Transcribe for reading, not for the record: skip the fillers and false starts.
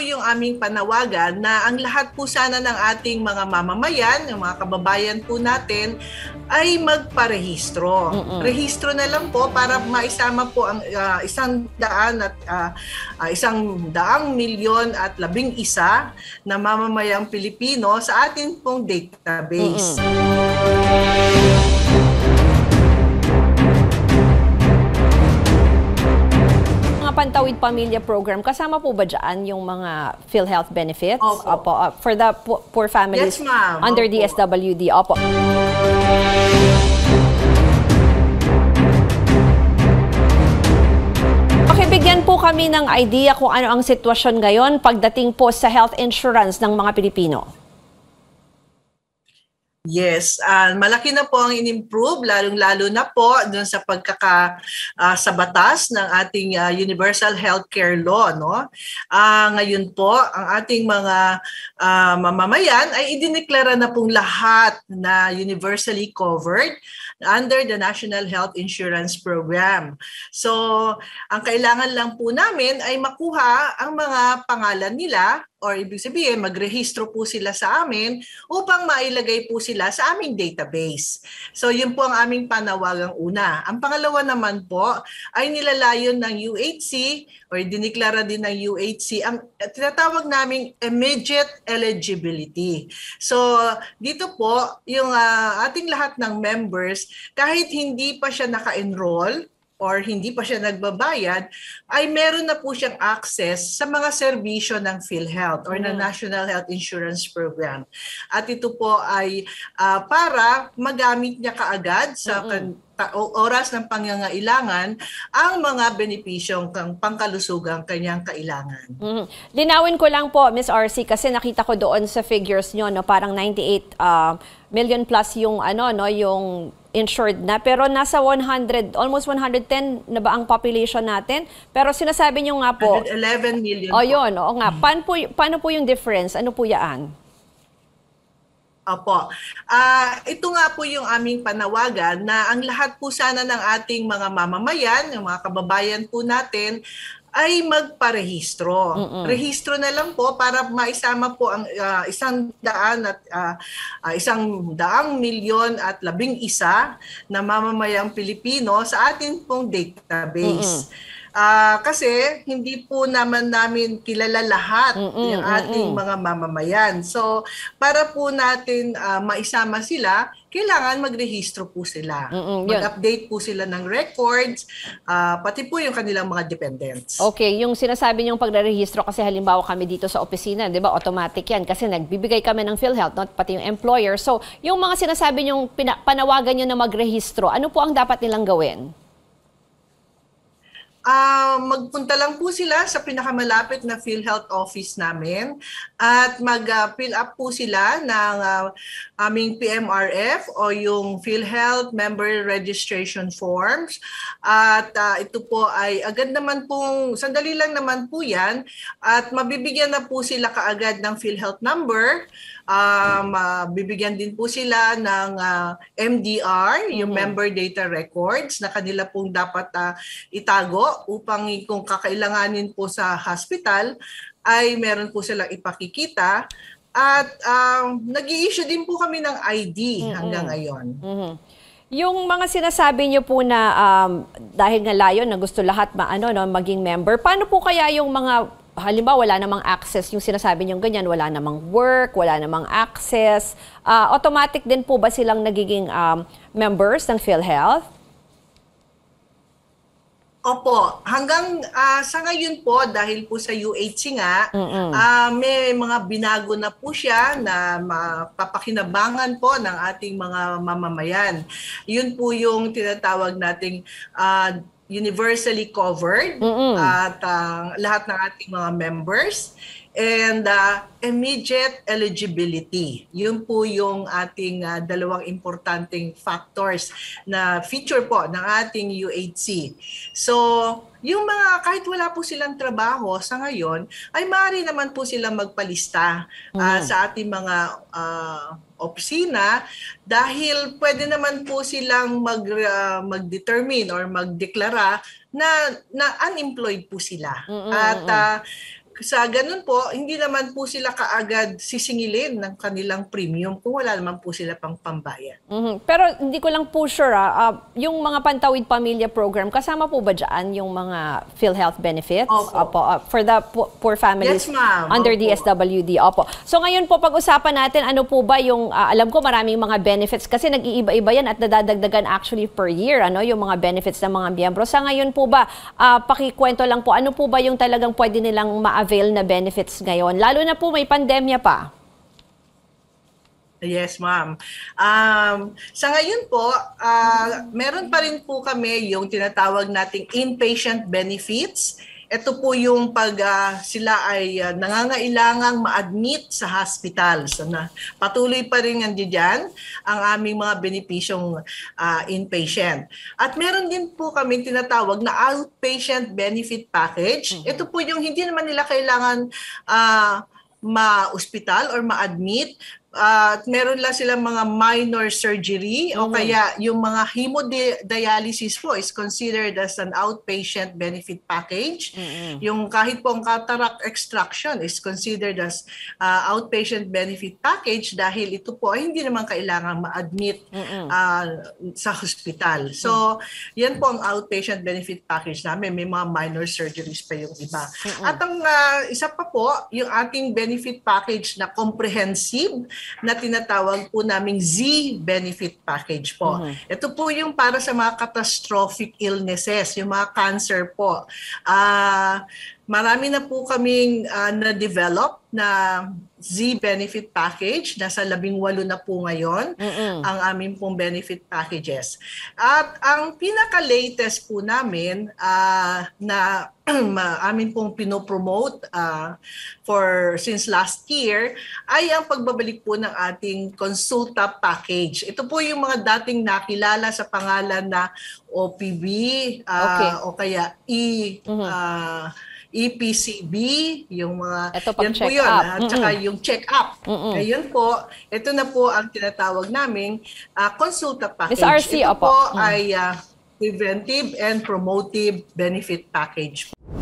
po yung aming panawagan na ang lahat po sana ng ating mga mamamayan, yung mga kababayan po natin, ay magparehistro. Rehistro na lang po para maisama po ang 100 milyon at 11 na mamamayang Pilipino sa ating pong database. Pantawid Pamilya Program, kasama po ba dyan yung mga PhilHealth benefits? Opo. For the poor families under DSWD? Opo. Pakibigyan po kami ng idea kung ano ang sitwasyon ngayon pagdating po sa health insurance ng mga Pilipino. Yes, malaki na po ang in-improve, lalong-lalo na po dun sa sa batas ng ating Universal Healthcare Law, no? Ngayon po, ang ating mga mamamayan ay idineklara na pong lahat na universally covered under the National Health Insurance Program. So, ang kailangan lang po namin ay makuha ang mga pangalan nila, or ibig sabihin, magrehistro po sila sa amin upang mailagay po sila sa aming database. So yun po ang aming panawagang una. Ang pangalawa naman po ay nilalayon ng UHC or diniklara din ng UHC ang tinatawag naming immediate eligibility. So dito po, yung ating lahat ng members, kahit hindi pa siya naka-enroll, or hindi pa siya nagbabayad, ay meron na po siyang access sa mga serbisyo ng PhilHealth or ng National Health Insurance Program. At ito po ay para magamit niya kaagad sa oras ng pangangailangan ang mga benepisyong pangkalusugang kanyang kailangan. Linawin ko lang po, Ms. RC, kasi nakita ko doon sa figures nyo, no, parang 98 million plus yung yung insured na, pero nasa 100, almost 110 na ba ang population natin? Pero sinasabi nyo nga po 111 million. Yun, oo nga. Paano po yung difference? Ano po yan? Opo. Ito nga po yung aming panawagan na ang lahat po sana ng ating mga mamamayan, yung mga kababayan po natin, ay magparehistro. Rehistro na lang po para maisama po ang 100 milyon at 11 na mamamayang Pilipino sa ating pong database. Kasi hindi po naman namin kilala lahat ng ating mga mamamayan. So, para po natin maisama sila, kailangan magrehistro po sila. Mag-update po sila ng records, pati po yung kanilang mga dependents. Okay, yung sinasabi niyong pagre-rehistro, kasi halimbawa kami dito sa opisina, di ba, automatic yan kasi nagbibigay kami ng PhilHealth, not pati yung employer. So, yung mga sinasabi niyong panawagan niyo na magrehistro, ano po ang dapat nilang gawin? Magpunta lang po sila sa pinakamalapit na PhilHealth office namin at mag-fill up po sila ng aming PMRF o yung PhilHealth Member Registration Forms. At ito po ay agad naman pong, sandali lang naman po yan, at mabibigyan na po sila kaagad ng PhilHealth number. Bibigyan din po sila ng MDR, yung Member Data Records, na kanila pong dapat itago upang kung kakailanganin po sa hospital ay meron po silang ipakikita. At nag-i-issue din po kami ng ID hanggang ngayon. Yung mga sinasabi niyo po na dahil nga layon na gusto lahat maging member, paano po kaya yung mga halimbawa wala namang access, yung sinasabi niyong ganyan, wala namang work, wala namang access, automatic din po ba silang nagiging members ng PhilHealth? Opo, hanggang sa ngayon po, dahil po sa UHC nga, may mga binago na po siya na mapapakinabangan po ng ating mga mamamayan. Yun po yung tinatawag nating universally covered at lahat ng ating mga members, and immediate eligibility. Yun po yung ating dalawang importanteng factors na feature po ng ating UHC. So, yung mga kahit wala po silang trabaho sa ngayon, ay maaari naman po silang magpalista sa ating mga opisina, dahil pwede naman po silang mag-determine or magdeklara na unemployed po sila. At sa ganun po, hindi naman po sila kaagad sisingilin ng kanilang premium kung wala naman po sila pang pambayad. Pero hindi ko lang po sure, yung mga Pantawid Pamilya Program, kasama po ba dyan yung mga PhilHealth benefits? Opo. For the poor families Yes, ma'am. under Opo. DSWD? Opo. So ngayon po, pag-usapan natin, ano po ba yung, alam ko maraming mga benefits kasi nag-iiba-iba yan at nadadagdagan actually per year, yung mga benefits ng mga miyembro. Sa ngayon po ba, pakikwento lang po, ano po ba yung talagang pwede nilang ma-avail na benefits ngayon? Lalo na po may pandemya pa. Yes, ma'am. Sa ngayon po, meron pa rin po kami yung tinatawag nating inpatient benefits. Ito po yung pag sila ay nangangailangang ma-admit sa hospital. So, patuloy pa rin nandiyan ang aming mga benepisyong inpatient. At meron din po kami tinatawag na outpatient benefit package. Ito po yung hindi naman nila kailangan ma-hospital or ma-admit. At meron lang silang mga minor surgery o kaya yung mga hemodialysis po is considered as an outpatient benefit package. Yung kahit po ang cataract extraction is considered as outpatient benefit package dahil ito po ay hindi naman kailangan ma-admit sa hospital. So, yan po ang outpatient benefit package namin. May mga minor surgeries pa yung iba. At ang isa pa po, yung ating benefit package na comprehensive na tinatawag po naming Z-benefit package po. Ito po yung para sa mga catastrophic illnesses, yung mga cancer po. Marami na po kaming na-develop na Z-benefit package. Nasa 18 na po ngayon ang aming pong benefit packages. At ang pinaka-latest po namin na amin pong pinopromote since last year ay ang pagbabalik po ng ating Consulta package. Ito po yung mga dating nakilala sa pangalan na OPB o kaya EPCB, yung mga, yan po yun, at saka yung check-up. Ngayon po, ito na po ang tinatawag naming Consulta package. Ms. RC, ito po ay preventive and promotive benefit package.